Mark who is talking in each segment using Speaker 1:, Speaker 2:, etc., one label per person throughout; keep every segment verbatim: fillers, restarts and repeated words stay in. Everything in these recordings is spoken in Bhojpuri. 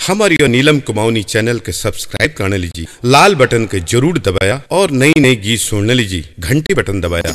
Speaker 1: हमारी और नीलम कुमाऊनी चैनल के सब्सक्राइब करने लीजिए, लाल बटन के जरूर दबाया और नई नई गीत सुनने लीजिए, घंटी बटन दबाया।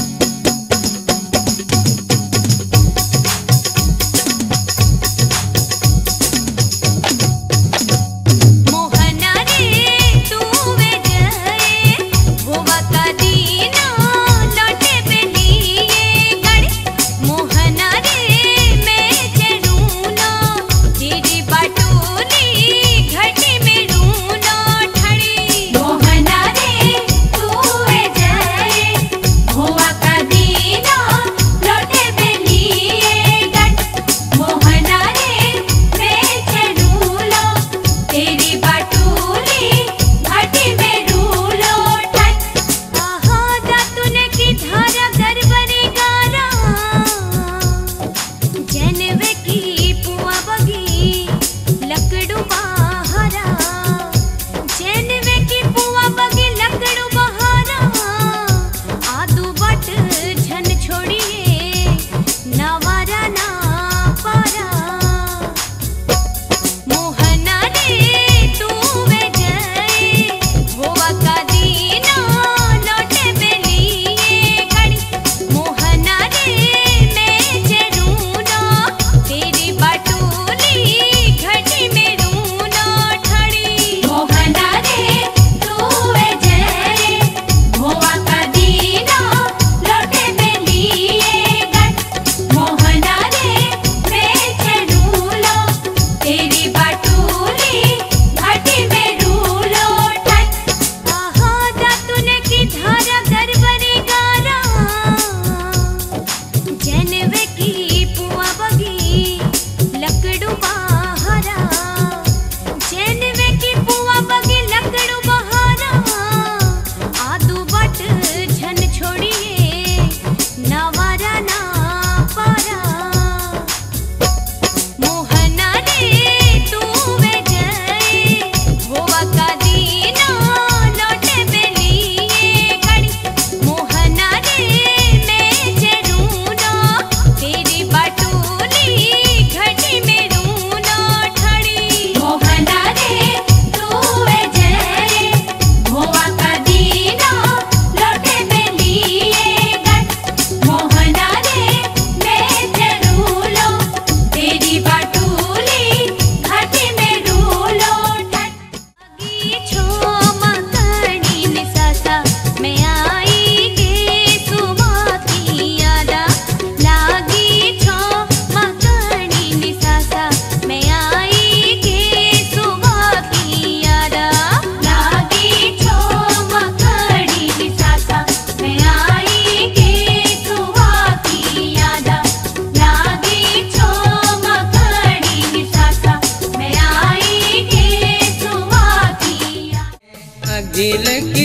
Speaker 2: अगिल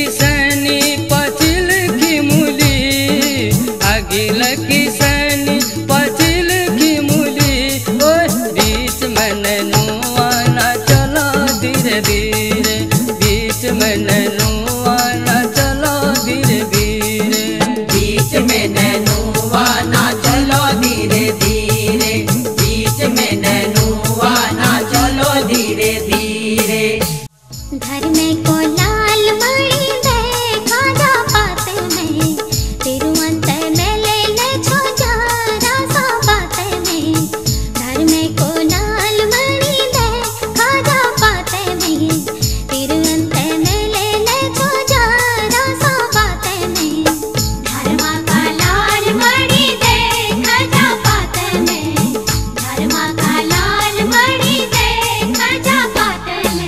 Speaker 2: किसनी पचिल की मूली, अगिल किसनी पचिल की मूली, ओ बीच में नैनुआना चलो धीरे धीरे, बीच में नैनुआना चलो धीरे धीरे,
Speaker 3: बीच में नैनुआना चलो धीरे धीरे, बीच में नैनुआना चलो धीरे धीरे।
Speaker 4: घर में को लाल मणि देखा जा पाते में, तिरुवंत में ले ले छो जारा सा पाते में। घर में को लाल मणि देखा जा पाते में, तिरुवंत में ले ले छो जारा सा पाते में। घर माँ का लाल मणि देखा जा पाते में, घर माँ का लाल मणि देखा जा पाते में।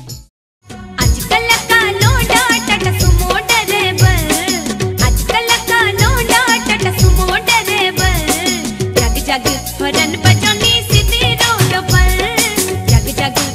Speaker 4: आजकल का लोडा टट सुमो डरेबल, आजकल का लोडा टट सुमो डरेबल। जग जग फरन बजनी सीधे रोड पर, जग जग